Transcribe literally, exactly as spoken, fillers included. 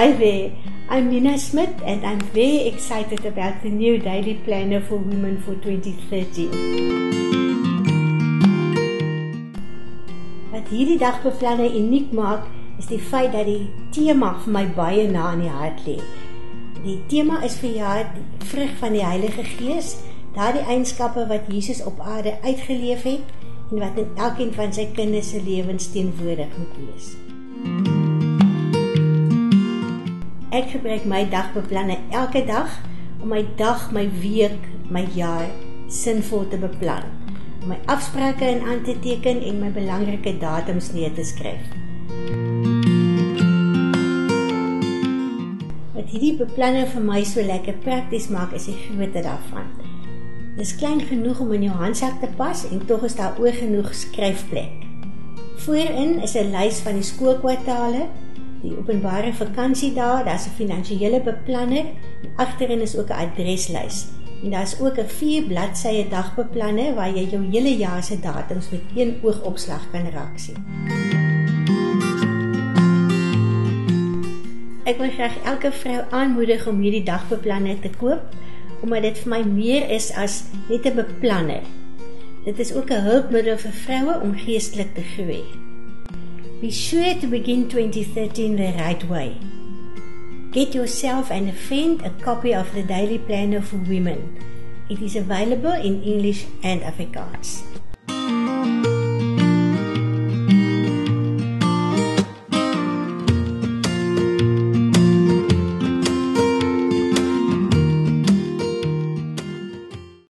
Hi there, I'm Nina Smith and I'm very excited about the new Daily Planner for Women for twenty thirteen. Wat hierdie dagbeplanner uniek maak, is die feit dat die tema vir my baie na in die hart lê. Die tema is verjaar die vrug van die Heilige Gees, daardie eienskappe wat Jesus op aarde uitgeleef het en wat in elkeen van sy kinders se lewens teenwoordig moet wees. Ek gebruik my dagbeplanner elke dag om my dag, my week, my jaar sinvol te beplan, om my afsprake in aan te teken en my belangrike datums neer te skryf. Wat hierdie beplanner vir my so lekker prakties maak, is die grootte daarvan. Dit is klein genoeg om in jou handsak te pas en tog is daar oor genoeg skryfplek. Voorin is 'n lys van die skoolkwartale, die openbare vakansiedae, daar is 'n finansiële beplanner en agterin is ook 'n adreslys. En daar is ook 'n vier bladsye dagbeplanner waar jy jou hele jaar se datums met een oogopslag kan raaksien. Ek wil graag elke vrou aanmoedig om hierdie dagbeplanner te koop, omdat dit vir my meer is as net 'n beplanner. Dit is ook 'n hulpmiddel vir vroue om geestelik te groei. Be sure to begin twenty thirteen the right way. Get yourself and a friend a copy of the Daily Planner for Women. It is available in English and Afrikaans.